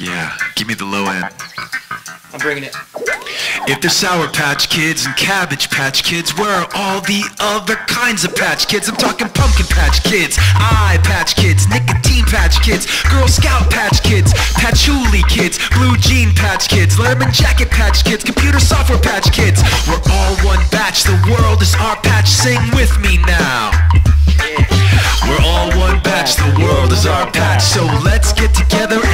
Yeah, give me the low end. I'm bringing it. If there's Sour Patch Kids and Cabbage Patch Kids, where are all the other kinds of Patch Kids? I'm talking Pumpkin Patch Kids, Eye Patch Kids, Nicotine Patch Kids, Girl Scout Patch Kids, Patchouli Kids, Blue Jean Patch Kids, Letterman Jacket Patch Kids, Computer Software Patch Kids. We're all one batch, the world is our patch, sing with me now. We're all one batch, the world is our patch, so let's get together